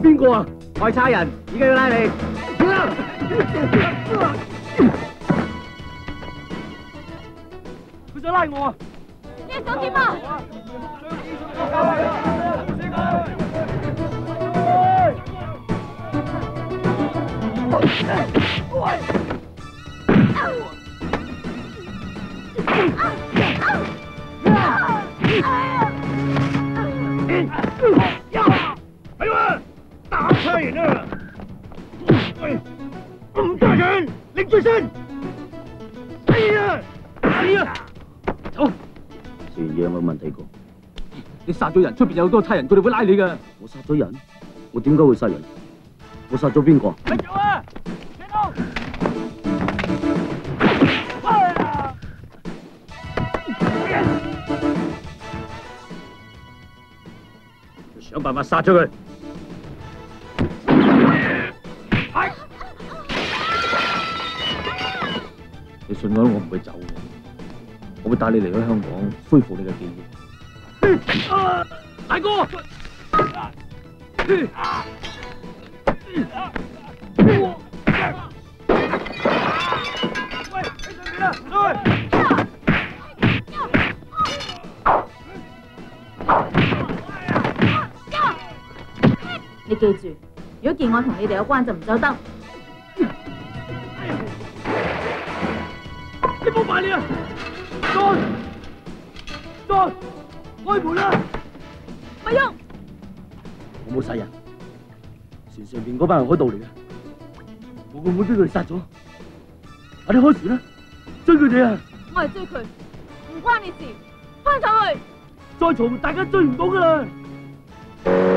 邊個啊？我係差人，而家要拉你。佢想拉我啊！ 你想點啊？ 係嘛？打差人啊！咁大人，拎住先！哎呀！哎呀！走！前樣有問題過？你殺咗人，出邊有好多差人，佢哋會拉你噶。我殺咗人？我點解會殺人？我殺咗邊個？咪走啊！接到！想辦法殺咗佢。你信我，我唔會走，我會帶你離開香港，恢復你嘅記憶。大哥！喂，喺上面啊！ 你記住，如果件案同你哋有關，就唔走得。 你冇埋你啊！再開門啦！ 咪喐！ 我冇殺人，船上邊嗰班係海盜嚟嘅，我會唔會俾佢哋殺咗？快啲開船啦，追佢哋啊！ 我係追佢，唔關你事，翻上去！ 再嘈大家追唔到噶啦！